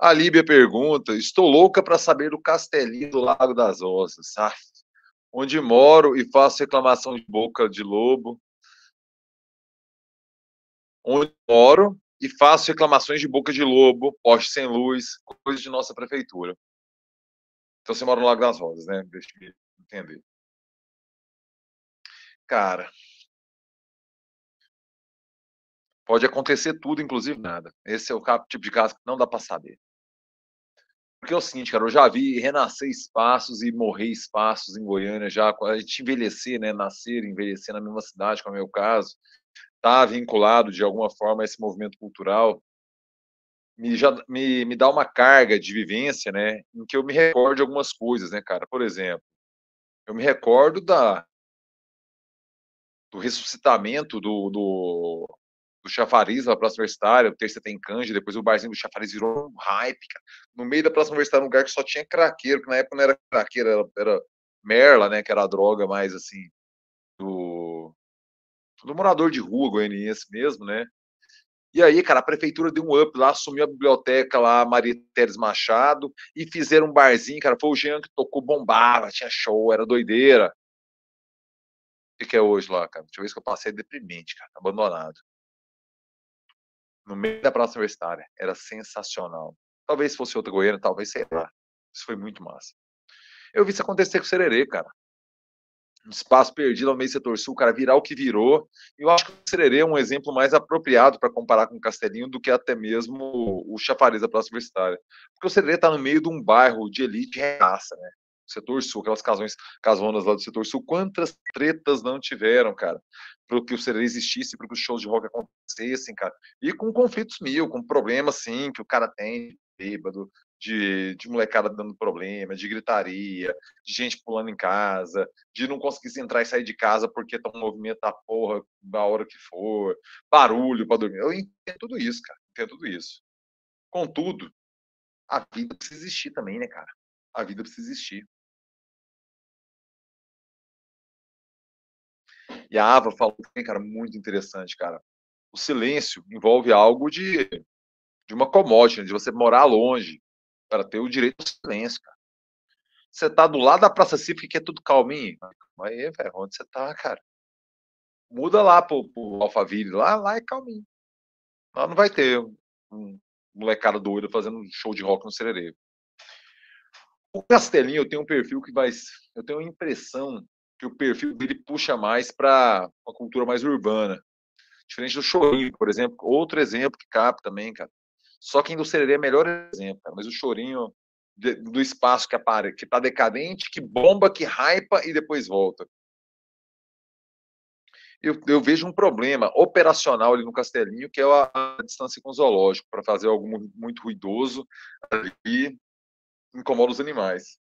A Líbia pergunta: estou louca para saber do Castelinho do Lago das Rosas, onde moro e faço reclamação de boca de lobo. Onde moro e faço reclamações de boca de lobo, poste sem luz, coisa de nossa prefeitura. Então você mora no Lago das Rosas, né? Deixa eu entender. Cara, pode acontecer tudo, inclusive nada. Esse é o tipo de caso que não dá para saber. Porque é o seguinte, cara, eu já vi renascer espaços e morrer espaços em Goiânia já, a gente envelhecer, né, nascer e envelhecer na mesma cidade, como é o meu caso, tá vinculado de alguma forma a esse movimento cultural, me dá uma carga de vivência, né, em que eu me recordo de algumas coisas, né, cara. Por exemplo, eu me recordo do ressuscitamento do Chafariz na Praça Universitária, o Terça Tem Canja, depois o barzinho do Chafariz virou um hype, cara. No meio da Praça Universitária, um lugar que só tinha craqueiro, que na época não era craqueiro, era merla, né, que era a droga mais, assim, do, do morador de rua goianiense mesmo, né. E aí, cara, a prefeitura deu um up lá, assumiu a biblioteca lá, Maria Teres Machado, e fizeram um barzinho, cara, foi o Jean que tocou, bombava, tinha show, era doideira. O que é hoje lá, cara? A última vez que eu passei é deprimente, cara, abandonado. No meio da Praça Universitária. Era sensacional. Talvez fosse outra Goiânia, talvez, sei lá. Isso foi muito massa. Eu vi isso acontecer com o Sererê, cara. Um espaço perdido ao meio do setor sul, o cara virar o que virou. E eu acho que o Sererê é um exemplo mais apropriado para comparar com o Castelinho do que até mesmo o Chafariz da Praça Universitária. Porque o Sererê está no meio de um bairro de elite reaça, né? O setor sul, aquelas casonas lá do setor sul, quantas tretas não tiveram, cara, para que o Sererê existisse, para que os shows de rock acontecessem, cara. E com conflitos mil, com problemas, sim, que o cara tem, bêbado, de molecada dando problema, de gritaria, de gente pulando em casa, de não conseguir entrar e sair de casa porque tá um movimento da porra da hora que for, barulho para dormir. Eu entendo tudo isso, cara. Entendo tudo isso. Contudo, a vida precisa existir também, né, cara? A vida precisa existir. E a Ava falou também, cara, muito interessante, cara. O silêncio envolve algo de uma commodity, de você morar longe para ter o direito ao silêncio, cara. Você tá do lado da Praça Cívica que é tudo calminho. Aí, velho, onde você tá, cara? Muda lá pro Alphaville, lá é calminho. Lá não vai ter um molecada doida fazendo um show de rock no Sererê. O Castelinho, eu tenho um perfil que vai. Eu tenho a impressão que o perfil dele puxa mais para uma cultura mais urbana. Diferente do Chorinho, por exemplo. Outro exemplo que cabe também, cara. Só que do Sererê é melhor exemplo, cara. Mas o Chorinho, do espaço que tá decadente, que bomba, que hypa e depois volta. Eu vejo um problema operacional ali no Castelinho, que é a distância com o zoológico, para fazer algo muito ruidoso ali, incomoda os animais.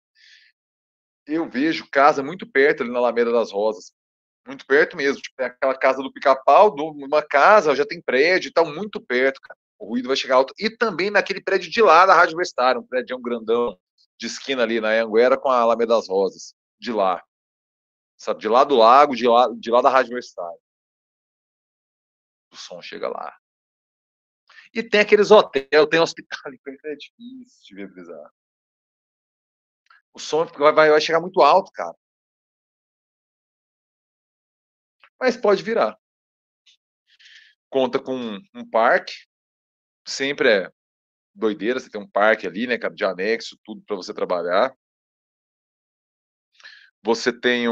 Eu vejo casa muito perto ali na Alameda das Rosas, muito perto mesmo, tipo, tem aquela casa do Pica-Pau, uma casa, já tem prédio e tal, muito perto, cara. O ruído vai chegar alto. E também naquele prédio de lá da Rádio Universitária, um prédio grandão, de esquina ali na Anhanguera com a Alameda das Rosas, de lá. Sabe, de lá do lago, de lá da Rádio Universitária. O som chega lá. E tem aqueles hotéis, tem hospital ali, é difícil de viabilizar. O som vai chegar muito alto, cara. Mas pode virar. Conta com um parque, sempre é doideira, você tem um parque ali, né, cara, de anexo, tudo para você trabalhar. Você tem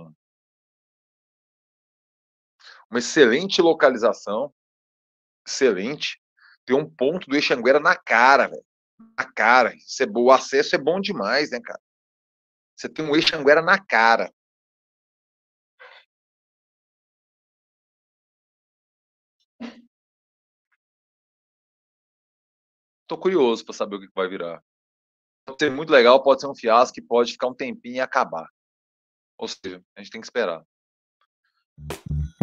uma excelente localização, excelente. Tem um ponto do Eixanguera na cara, velho. Na cara. O acesso é bom demais, né, cara? Você tem um Eixanguera na cara. Tô curioso para saber o que vai virar. Pode ser muito legal, pode ser um fiasco, pode ficar um tempinho e acabar. Ou seja, a gente tem que esperar.